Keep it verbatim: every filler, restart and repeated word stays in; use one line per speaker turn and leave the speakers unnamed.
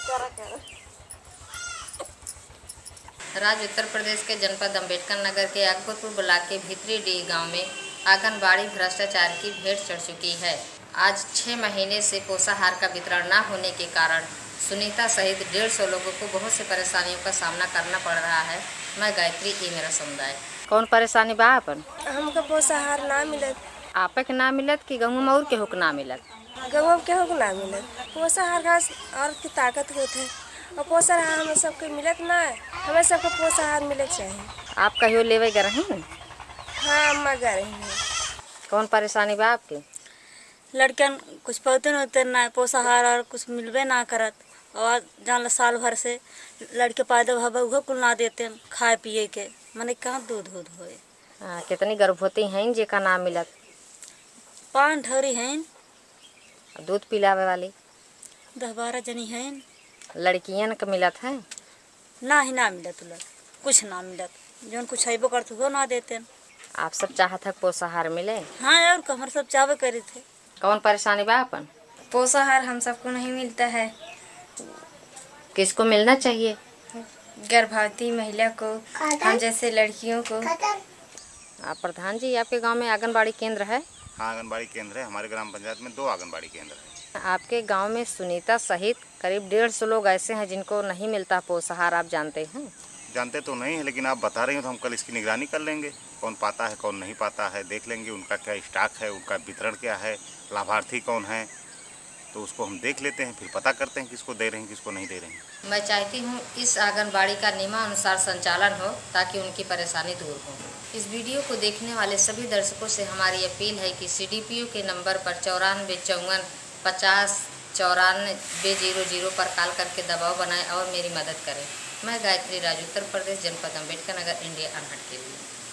राज्य उत्तर प्रदेश के जनपद अम्बेडकर नगर के अकबरपुर ब्लॉक के भीतरी डी गांव में आंगनबाड़ी भ्रष्टाचार की भेंट चढ़ चुकी है। आज छह महीने से पोषाहार का वितरण न होने के कारण सुनीता सहित डेढ़ सौ लोगों को बहुत से परेशानियों का सामना करना पड़ रहा है। मैं गायत्री, ये मेरा समुदाय। कौन परेशानी बा अपन?
हमको पोषाहार ना मिलत।
आपे के ना मिलत कि गाँव में और केहू के ना मिलत?
गाँव में केहू के ना मिलत। पोषाहार घास और की ताकत होते और पोषाहार हमें सबके मिलत ना है। हमें सबको पोषाहार मिले चाहिए।
आप कहियो लेवे गए हैं?
हाँ, अम्मा गए हैं।
कौन परेशानी बा आपके?
लड़कियन कुछ पौते होते ना पोषाहार और कुछ मिलबे ना करत और जान साल भर से लड़के पैदा भवा उहो कुल ना देते खाए पिए के मने कहाँ दूध दूध होए।
हाँ, कितनी गर्भवती हैं जेका ना मिलत?
पान ढोरी हैं।
दूध पिलावे वाली
दस बारह जनी हैं।
लड़कियन के मिलत है?
ना ही ना मिलत उलट कुछ ना मिलत, जौन कुछ अबो करते हो ना देते।
आप सब चाहत है पोषाहार मिले?
हाँ यार, हमारे सब चाहबे करे थे।
कौन परेशानी बा अपन?
पोषाहार हम सबको नहीं मिलता है।
किसको मिलना चाहिए?
गर्भवती महिला को, हम जैसे लड़कियों को।
आप प्रधान जी, आपके गांव में आंगनबाड़ी केंद्र है?
हाँ, आंगनबाड़ी केंद्र है। हमारे ग्राम पंचायत में दो आंगनबाड़ी केंद्र है।
आपके गांव में सुनीता सहित करीब डेढ़ सौ लोग ऐसे हैं जिनको नहीं मिलता पोषाहार, आप जानते हैं?
जानते तो नहीं है, लेकिन आप बता रही हो तो हम कल इसकी निगरानी कर लेंगे। कौन पाता है कौन नहीं पाता है देख लेंगे, उनका क्या स्टॉक है, उनका वितरण क्या है, लाभार्थी कौन है, तो उसको हम देख लेते हैं, फिर पता करते हैं किसको दे रहे हैं किसको नहीं दे रहे हैं।
मैं चाहती हूँ इस आंगनबाड़ी का नियमानुसार संचालन हो ताकि उनकी परेशानी दूर हो। इस वीडियो को देखने वाले सभी दर्शकों से हमारी अपील है कि सी डी पी ओ के नंबर पर चौरानवे चौवन पचास चौरानवे जीरो जीरो पर कॉल करके दबाव बनाएं और मेरी मदद करें। मैं गायत्री, राज्य उत्तर प्रदेश, जनपद अम्बेडकर नगर, इंडिया अनहर्ड के लिए।